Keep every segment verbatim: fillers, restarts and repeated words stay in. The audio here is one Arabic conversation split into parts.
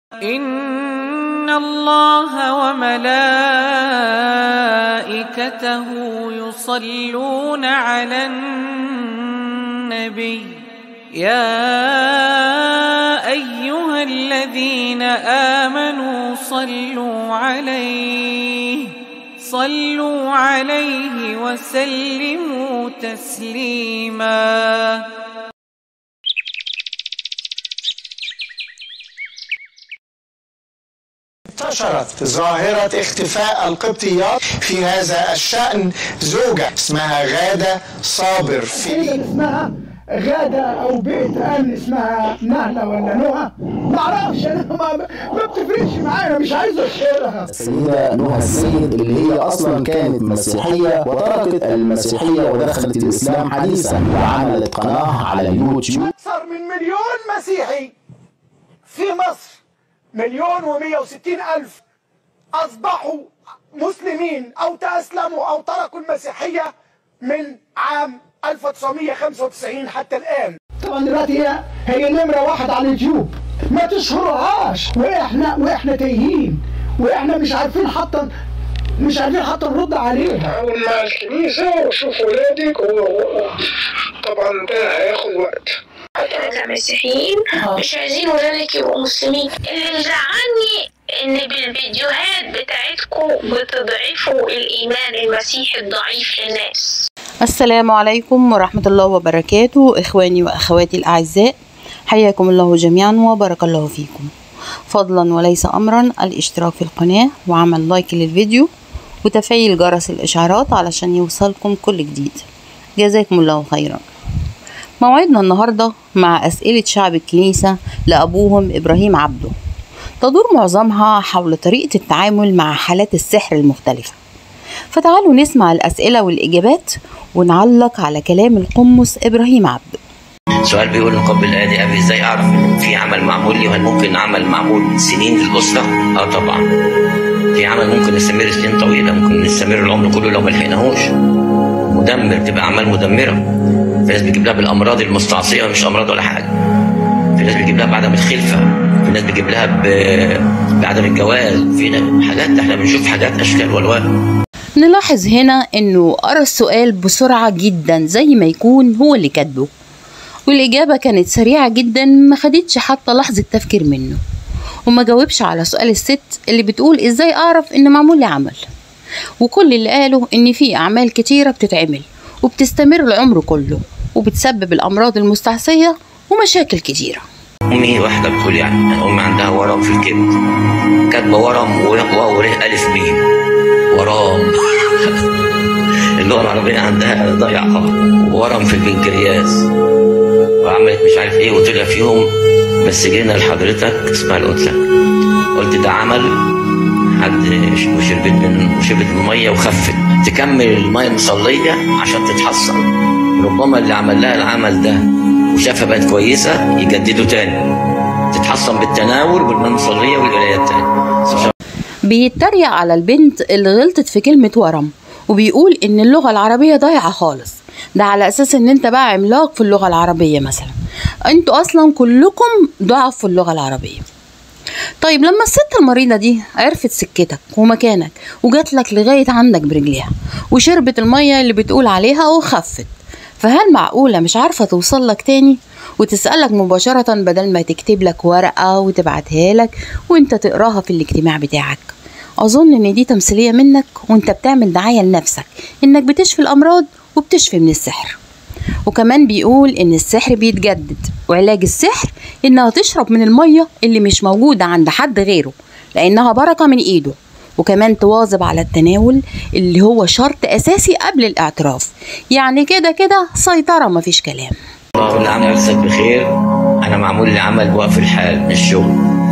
إن الله وملائكته يصلون على النبي يا أيها الذين آمنوا صلوا عليه صلوا عليه وسلموا تسليما. انتشرت ظاهرة اختفاء القبطيات في هذا الشأن. زوجة اسمها غادة صابر في اسمها غادة أو بيت أمن اسمها نهلة ولا نهى معرفش، أنا ما, ما بتفرقش معايا، مش عايز أشهرها. السيدة نهى السيد اللي هي أصلا كانت مسيحية وتركت المسيحية ودخلت الإسلام حديثا وعملت قناة على اليوتيوب. أكثر من مليون مسيحي في مصر، مليون ومية وستين ألف أصبحوا مسلمين أو تأسلموا أو تركوا المسيحية من عام ألف وتسعمية وخمسة وتسعين حتى الآن. طبعا دلوقتي هي هي نمرة واحد على اليوتيوب، ما تشهرهاش، وإحنا وإحنا تايهين وإحنا مش عارفين حتى مش عارفين حتى نرد عليها. أول مع الكنيسة وشوف ولادك، وطبعا ده هياخد وقت. احنا كمسيحيين مش عايزين ولادك يبقوا مسلمين. اللي مزعلني ان بالفيديوهات بتاعتكم بتضعفوا الايمان المسيحي الضعيف للناس. السلام عليكم ورحمة الله وبركاته. اخواني واخواتي الاعزاء، حياكم الله جميعا وبارك الله فيكم. فضلا وليس امرا الاشتراك في القناة وعمل لايك للفيديو وتفعيل جرس الاشعارات علشان يوصلكم كل جديد. جزاكم الله خيرا. موعدنا النهاردة مع أسئلة شعب الكنيسة لأبوهم إبراهيم عبده، تدور معظمها حول طريقة التعامل مع حالات السحر المختلفة. فتعالوا نسمع الأسئلة والإجابات ونعلق على كلام القمص إبراهيم عبده. سؤال بيقول مقابل آدي أبي إزاي أعرف إن في عمل معمول لي، وهل ممكن عمل معمول سنين للأسرة؟ آه طبعا في عمل ممكن يستمر سنين طويلة، ممكن يستمر العمر كله لو ملحقناهوش. مدمر، تبقى أعمال مدمرة. في ناس بتجيب لها بالامراض المستعصيه، مش امراض ولا حاجه. في ناس بتجيب لها بعدم الخلفه، في ناس بتجيب لها ب... بعدم الجواز، في حاجات احنا بنشوف حاجات اشكال والوان. نلاحظ هنا انه قرا السؤال بسرعه جدا زي ما يكون هو اللي كاتبه، والاجابه كانت سريعه جدا، ما خدتش حتى لحظه تفكير منه، وما جاوبش على سؤال الست اللي بتقول ازاي اعرف ان معمول لي عمل. وكل اللي قاله ان في اعمال كتيره بتتعمل وبتستمر العمر كله وبتسبب الامراض المستعصيه ومشاكل كتيره. امي واحده بتقول يعني يعني امي عندها ورم في الكبد، كاتبه ورم واو ر الف ب ورم اللغه العربيه عندها ضايعه. ورم في البنكرياس، وعملت مش عارف ايه وطلع فيهم. بس جينا لحضرتك اسمها القدسه، قلت ده عمل حد وشربت من وشربت الميه وخفت، تكمل الميه مصليه عشان تتحصن. ربما اللي عمل لها العمل ده وشافها بقت كويسه يجدده تاني، تتحصن بالتناول والميه المصليه والقرايه تاني. بيتريق على البنت اللي غلطت في كلمه ورم، وبيقول ان اللغه العربيه ضايعه خالص. ده على اساس ان انت بقى عملاق في اللغه العربيه مثلا. انتوا اصلا كلكم ضعف في اللغه العربيه. طيب لما الست المريضة دي عرفت سكتك ومكانك وجات لك لغاية عندك برجليها وشربت المية اللي بتقول عليها وخفت، فهل معقولة مش عارفة توصل لك تاني وتسألك مباشرة بدل ما تكتب لك ورقة وتبعتها لك وانت تقراها في الاجتماع بتاعك؟ أظن ان دي تمثيلية منك، وانت بتعمل دعاية لنفسك انك بتشفي الأمراض وبتشفي من السحر. وكمان بيقول ان السحر بيتجدد، وعلاج السحر انها تشرب من المية اللي مش موجودة عند حد غيره لانها بركة من ايده. وكمان تواظب على التناول اللي هو شرط اساسي قبل الاعتراف، يعني كده كده سيطرة مفيش كلام. كل عام وانت بخير. انا معمول لي عمل بوقف الحال من الشغل،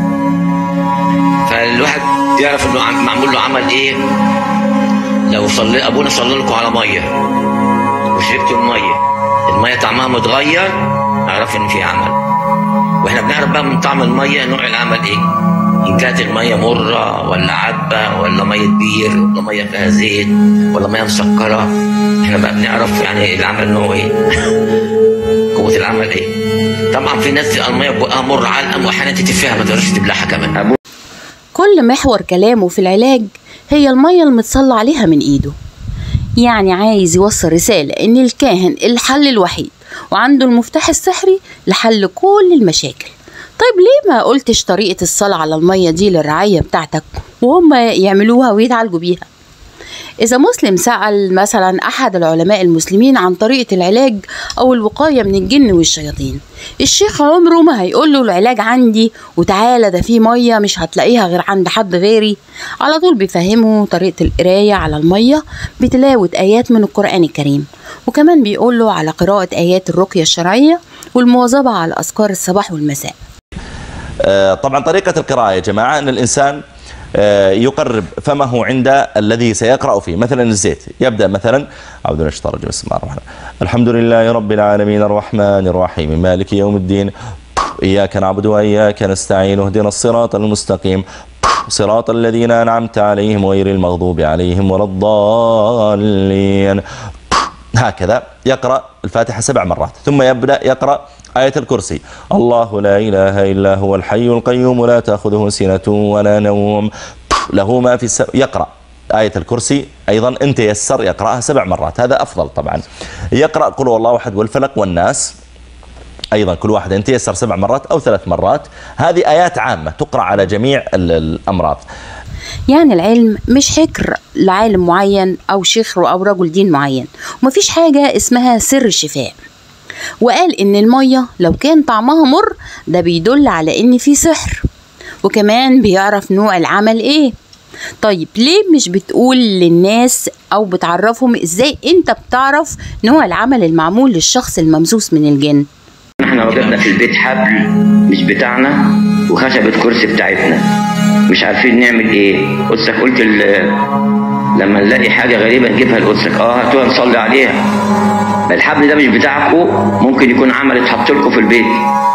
فالواحد يعرف انه معمول له عمل ايه. لو صلي ابونا صلى لكم على ميه وشربتوا الميه، الميه طعمها متغير، اعرف ان في عمل. واحنا بنعرف بقى من طعم الميه نوع العمل ايه، ان كانت الميه مره ولا عذبه ولا ميه بير ولا ميه فيها زيت ولا ميه مسكره. احنا بقى بنعرف يعني العمل نوعه ايه قوه العمل ايه. طبعا في ناس الميه بقها مر علقه واحيانا تتفها ما تقدرش تبلعها كمان. كل محور كلامه في العلاج هي الميه المتصلى عليها من ايده، يعني عايز يوصل رسالة ان الكاهن الحل الوحيد وعنده المفتاح السحري لحل كل المشاكل. طيب ليه ما قلتش طريقة الصلاة على المية دي للرعاية بتاعتك وهم يعملوها ويتعالجوا بيها؟ إذا مسلم سأل مثلا أحد العلماء المسلمين عن طريقة العلاج أو الوقاية من الجن والشياطين، الشيخ عمره ما هيقول له العلاج عندي وتعالى ده في مية مش هتلاقيها غير عند حد غيري. على طول بيفهمه طريقة القراية على المية بتلاوة آيات من القرآن الكريم، وكمان بيقول له على قراءة آيات الرقية الشرعية والمواظبة على أذكار الصباح والمساء. طبعا طريقة القراءة يا جماعة أن الإنسان يقرب فمه عند الذي سيقرأ فيه. مثلا الزيت يبدأ مثلا أعوذ بالله من الشيطان الرجيم بسم الله الرحمن الرحيم الحمد لله رب العالمين الرحمن الرحيم مالك يوم الدين إياك نعبد وإياك نستعين اهدنا الصراط المستقيم صراط الذين أنعمت عليهم غير المغضوب عليهم ولا الضالين. هكذا يقرأ الفاتحة سبع مرات، ثم يبدأ يقرأ آية الكرسي الله لا إله إلا هو الحي القيوم لا تأخذه سنة ولا نوم له ما في السماء. يقرأ آية الكرسي أيضا إن تيسر يقرأها سبع مرات، هذا أفضل طبعا. يقرأ قل هو الله أحد والفلق والناس أيضا كل واحد إن تيسر سبع مرات أو ثلاث مرات. هذه آيات عامة تقرأ على جميع الأمراض. يعني العلم مش حكر لعالم معين أو شيخ أو رجل دين معين، ومفيش حاجة اسمها سر الشفاء. وقال إن المية لو كان طعمها مر ده بيدل على إن في سحر، وكمان بيعرف نوع العمل إيه. طيب ليه مش بتقول للناس أو بتعرفهم إزاي أنت بتعرف نوع العمل المعمول للشخص الممسوس من الجن؟ احنا وجدنا في البيت حبل مش بتاعنا وخشبة كرسي بتاعتنا، مش عارفين نعمل ايه. قدسك قلت لما نلاقي حاجة غريبة نجيبها لقدسك، اه هاتوها نصلي عليها. الحبل ده مش بتاعكم، ممكن يكون عمل اتحط لكم في البيت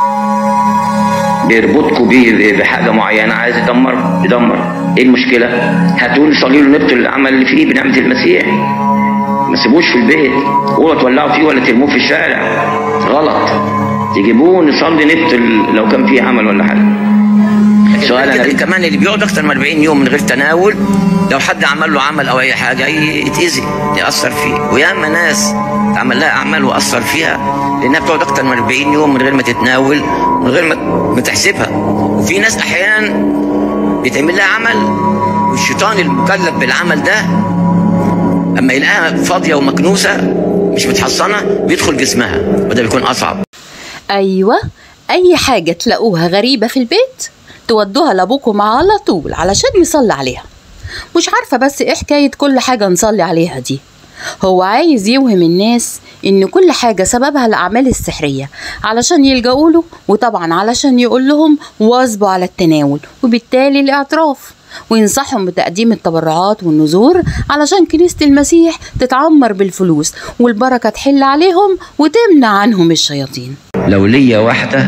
بيربطكم بيه بحاجة معينة عايز يدمر يدمر. ايه المشكلة؟ هاتوه نصلي له نبطل العمل اللي فيه بنعمة المسيح. ما تسيبوش في البيت ولا تولعوا فيه ولا ترموه في الشارع، غلط. تجيبوه نصلي نبطل لو كان فيه عمل ولا حاجة. سؤال انا كمان اللي بيقعد اكتر من أربعين يوم من غير تناول، لو حد عمل له عمل او اي حاجه يتاذي ياثر فيه. وياما ناس عمل لها اعمال واثر فيها لانها بتقعد اكتر من أربعين يوم من غير ما تتناول من غير ما تحسبها. وفي ناس احيانا بيتعمل لها عمل والشيطان المكلف بالعمل ده اما يلاقيها فاضيه ومكنوسه مش متحصنه بيدخل جسمها، وده بيكون اصعب. ايوه، اي حاجه تلاقوها غريبه في البيت تودوها لابوكم على طول علشان يصلي عليها. مش عارفة بس ايه حكاية كل حاجة نصلي عليها دي. هو عايز يوهم الناس ان كل حاجة سببها الأعمال السحرية علشان يلجأوا له، وطبعا علشان يقول لهم واظبوا على التناول وبالتالي الاعتراف، وينصحهم بتقديم التبرعات والنذور علشان كنيسة المسيح تتعمر بالفلوس والبركة تحل عليهم وتمنع عنهم الشياطين. لو ليا واحدة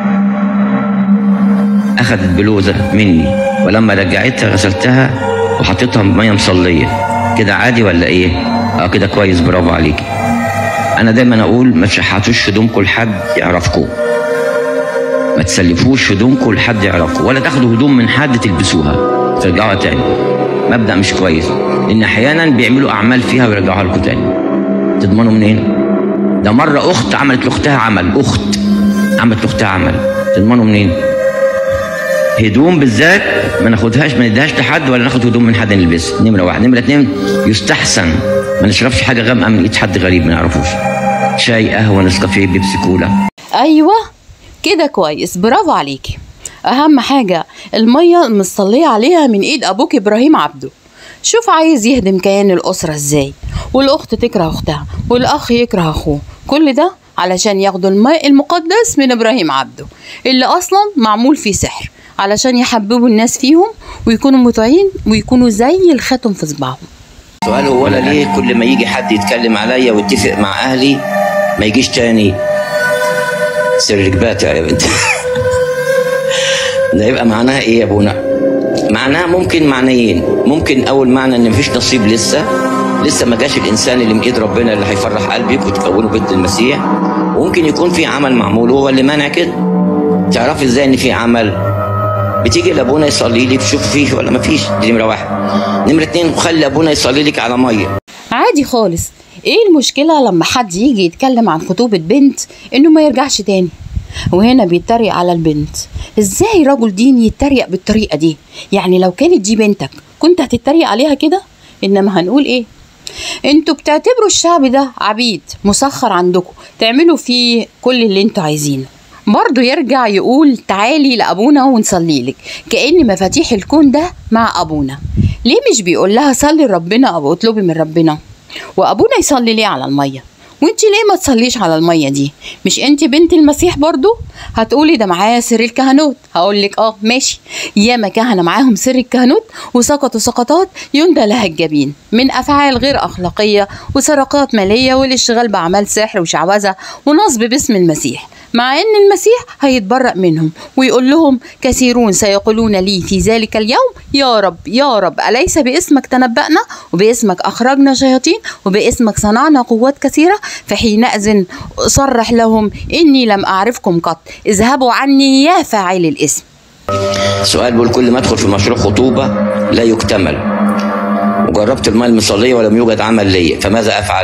أخذت بلوزة مني ولما رجعتها غسلتها وحطيتها بمية مصلية، كده عادي ولا إيه؟ أه كده كويس، برافو عليكي. أنا دايما أقول ما تشحتوش هدومكم لحد يعرفكم، ما تسلفوش هدومكم لحد يعرفكم، ولا تاخدوا هدوم من حد تلبسوها ترجعوها تاني. مبدأ مش كويس، لأن أحيانا بيعملوا أعمال فيها ويرجعوها لكم تاني. تضمنوا منين؟ ده مرة أخت عملت لأختها عمل، أخت عملت لأختها عمل، تضمنوا منين؟ هدوم بالذات ما ناخدهاش ما نديهاش لحد ولا ناخد هدوم من حد نلبسها. نمره واحد. نمره اتنين، يستحسن ما نشربش حاجه غامقه من ايد حد غريب ما نعرفوش، شاي قهوه نسكافيه بيبسي كولا. ايوه كده كويس، برافو عليكي. اهم حاجه الميه المصليه عليها من ايد ابوك ابراهيم عبده. شوف عايز يهدم كيان الاسره ازاي، والاخت تكره اختها والاخ يكره اخوه، كل ده علشان ياخدوا الماء المقدس من ابراهيم عبده اللي اصلا معمول فيه سحر، علشان يحببوا الناس فيهم ويكونوا مطيعين ويكونوا زي الخاتم في صباعهم. سؤال هو انا ليه كل ما يجي حد يتكلم عليا ويتفق مع اهلي ما يجيش تاني؟ سرك باتع يا بنت. ده يبقى معناها ايه يا ابونا؟ معناها ممكن معنيين. ممكن اول معنى ان مفيش نصيب لسه لسه ما جاش الانسان اللي من ايد ربنا اللي هيفرح قلبك وتكونوا بنت المسيح، ممكن يكون في عمل معمول وهو اللي مانع كده. تعرفي ازاي ان في عمل؟ بتيجي لابونا يصلي لك تشوف فيه ولا ما فيش. دي نمره واحد. نمره اتنين، خلي ابونا يصلي لك على ميه. عادي خالص. ايه المشكله لما حد يجي يتكلم عن خطوبه بنت انه ما يرجعش تاني؟ وهنا بيتريق على البنت. ازاي رجل ديني يتريق بالطريقه دي؟ يعني لو كانت دي بنتك كنت هتتريق عليها كده؟ انما هنقول ايه؟ انتوا بتعتبروا الشعب ده عبيد مسخر عندكم تعملوا فيه كل اللي انتوا عايزينه. برضه يرجع يقول تعالي لابونا ونصلي لك، كأن مفاتيح الكون ده مع ابونا. ليه مش بيقول لها صلي لربنا او اطلبي من ربنا؟ وابونا يصلي ليه على الميه؟ وانت ليه ما تصليش على الميه دي؟ مش انت بنت المسيح برضو؟ هتقولي ده معايا سر الكهنوت. هقول لك اه ماشي، ياما كهنه معاهم سر الكهنوت وسقطوا سقطات يندى لها الجبين من افعال غير اخلاقيه وسرقات ماليه والاشتغال باعمال سحر وشعوذه ونصب باسم المسيح، مع ان المسيح هيتبرأ منهم ويقول لهم كثيرون سيقولون لي في ذلك اليوم يا رب يا رب أليس باسمك تنبأنا وباسمك أخرجنا شياطين وباسمك صنعنا قوات كثيرة؟ فحينئذ أصرح لهم إني لم أعرفكم قط، اذهبوا عني يا فاعل الاسم. سؤال بيقول كل ما أدخل في مشروع خطوبة لا يكتمل وجربت الماء المصلية ولم يوجد عمل ليا فماذا أفعل؟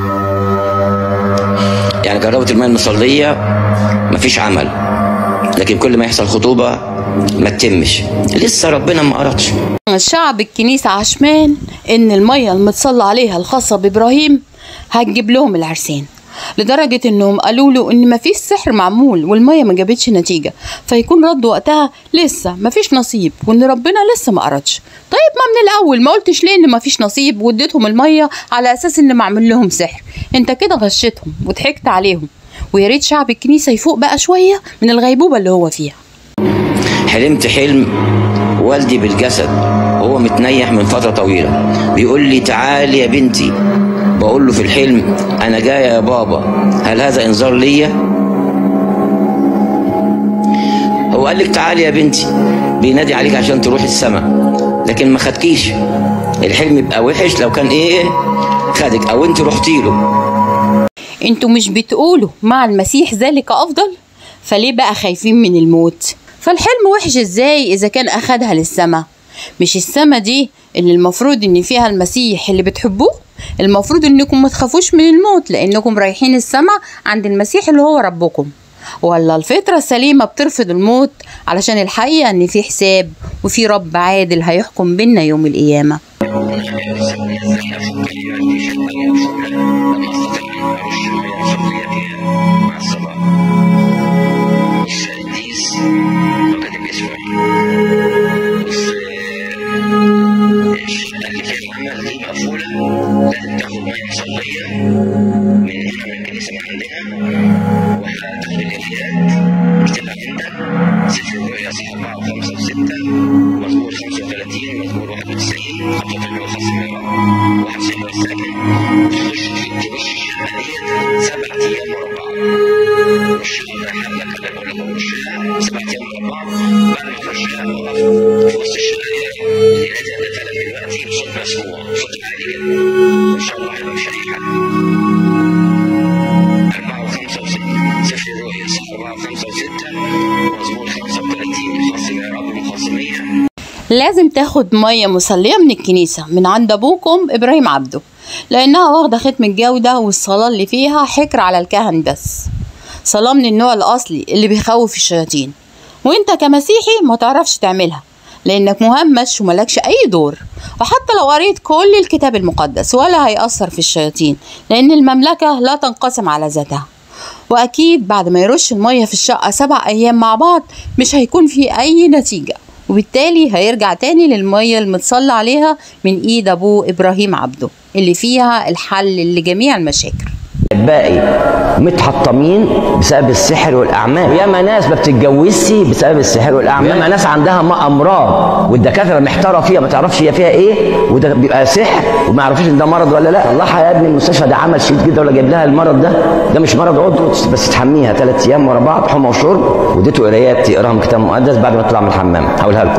يعني جربت الماء المصلية مفيش عمل، لكن كل ما يحصل خطوبة ما تتمش، لسه ربنا ما أردش. الشعب الكنيسة عشمان إن المية المتصلى عليها الخاصة بإبراهيم هتجيب لهم العرسان، لدرجة إنهم قالوا له إن مفيش سحر معمول والمية ما جابتش نتيجة، فيكون رد وقتها لسه مفيش نصيب وإن ربنا لسه ما أردش. طيب ما من الأول ما قلتش ليه إن مفيش نصيب واديتهم المية على أساس إن معمول لهم سحر؟ أنت كده غشتهم وضحكت عليهم. ويا ريت شعب الكنيسة يفوق بقى شوية من الغيبوبة اللي هو فيها. حلمت حلم والدي بالجسد وهو متنيح من فترة طويلة، بيقول لي تعالي يا بنتي، بقول له في الحلم أنا جاية يا بابا، هل هذا إنذار ليا؟ هو قال لك تعالي يا بنتي، بينادي عليك عشان تروحي السماء، لكن ما خدكيش. الحلم يبقى وحش لو كان إيه خدك أو أنت رحتي له. انتوا مش بتقولوا مع المسيح ذلك أفضل؟ فليه بقى خايفين من الموت؟ فالحلم وحش ازاي إذا كان أخدها للسماء؟ مش السماء دي اللي المفروض إن فيها المسيح اللي بتحبوه؟ المفروض إنكم ما تخافوش من الموت لأنكم رايحين السماء عند المسيح اللي هو ربكم. ولا الفطرة السليمة بترفض الموت علشان الحقيقة إن في حساب وفي رب عادل هيحكم بينا يوم القيامة. لازم تاخد مية مصلية من الكنيسة من عند أبوكم إبراهيم عبده، لأنها واخدة ختم الجودة والصلاة اللي فيها حكر على الكهن بس، صلاة من النوع الأصلي اللي بيخوف الشياطين، وإنت كمسيحي ما تعرفش تعملها لأنك مهمش وملكش أي دور. وحتى لو قريت كل الكتاب المقدس ولا هيأثر في الشياطين، لأن المملكة لا تنقسم على ذاتها. وأكيد بعد ما يرش المية في الشقة سبع أيام مع بعض مش هيكون في أي نتيجة، وبالتالي هيرجع تاني للمية المتصلى عليها من ايد ابوه ابراهيم عبده اللي فيها الحل لجميع المشاكل. باقي متحطمين بسبب السحر والاعمال، وياما ناس ما بتتجوزش بسبب السحر والاعمال، وياما ناس عندها امراض والدكاتره محتاره فيها ما تعرفش هي فيها ايه، وده بيبقى سحر وما يعرفوش ان ده مرض ولا لا. طلعها يا ابني المستشفى، ده عمل شديد جدا ولا جايب لها المرض ده، ده مش مرض عضو بس تحميها ثلاث ايام ورا بعض حمى وشرب، واديته قرايات يقراها من الكتاب المقدس بعد ما تطلع من الحمام. هقولها لكم.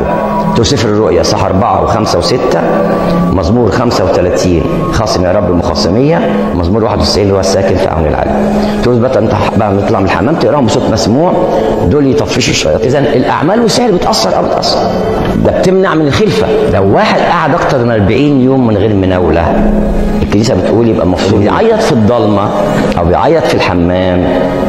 تو سفر الرؤيا صح أربعة وخمسة وستة، مزمور خمسة وثلاثين خاصم يا رب مخاصمية، مزمور واحد وتسعين اللي هو الساكن في عون العالم. تقول بقى انت بقى نطلع من الحمام تقراهم بصوت مسموع، دول يطفشوا الشياطين. اذا الاعمال والسحر بتاثر او بتاثر، ده بتمنع من الخلفه. لو واحد قعد اكتر من أربعين يوم من غير مناوله، الكنيسه بتقول يبقى المفروض يعيط في الضلمه او يعيط في الحمام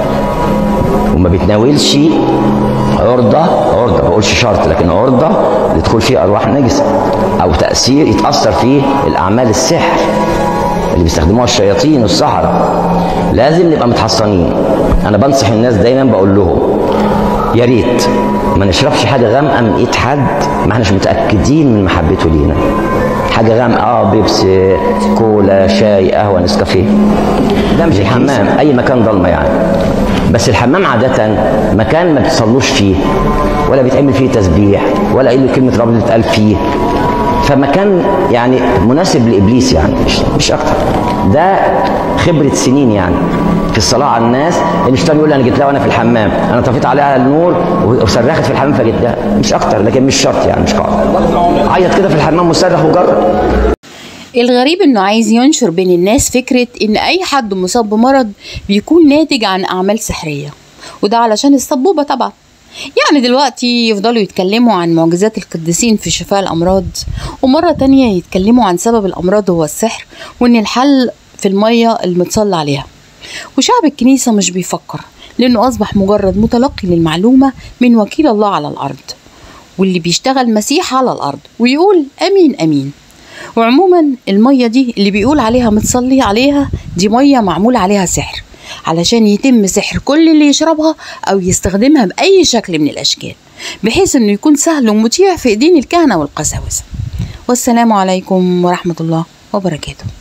وما بيتناولش عرضة عرضة ما بقولش شرط، لكن عرضة لدخول فيه أرواح نجسة أو تأثير يتأثر فيه الأعمال السحر اللي بيستخدموها الشياطين والسحرة. لازم نبقى متحصنين. أنا بنصح الناس دايما بقول لهم يا ريت ما نشربش حاجة غامقة من إيد حد ما احناش متأكدين من محبته لينا. حاجة غامقة اه بيبسي، كولا، شاي، قهوة، نسكافيه، ده مش الحمام، أي مكان ضلمة يعني. بس الحمام عادة مكان ما بتصلوش فيه ولا بيتعمل فيه تسبيح ولا أي كلمة رب بتتقال فيه، فمكان يعني مناسب لإبليس يعني، مش مش أكتر. ده خبرة سنين يعني في الصلاة على الناس. الشيطان يقول لي أنا جيت لها وأنا في الحمام، أنا طفيت عليها النور وصرخت في الحمام فجيت لها، مش أكتر، لكن مش شرط يعني، مش قاعدة. عيط كده في الحمام وصرخ وجرب. الغريب انه عايز ينشر بين الناس فكرة ان اي حد مصاب بمرض بيكون ناتج عن اعمال سحرية، وده علشان السبوبة طبعا. يعني دلوقتي يفضلوا يتكلموا عن معجزات القديسين في شفاء الامراض، ومرة تانية يتكلموا عن سبب الامراض هو السحر، وان الحل في المية المتصلى عليها. وشعب الكنيسة مش بيفكر، لانه اصبح مجرد متلقي للمعلومة من وكيل الله على الارض، واللي بيشتغل مسيح على الارض ويقول امين امين. وعموما المية دي اللي بيقول عليها متصلي عليها دي مية معمول عليها سحر، علشان يتم سحر كل اللي يشربها او يستخدمها باي شكل من الاشكال، بحيث انه يكون سهل ومتيح في ايدين الكهنة والقساوسة. والسلام عليكم ورحمة الله وبركاته.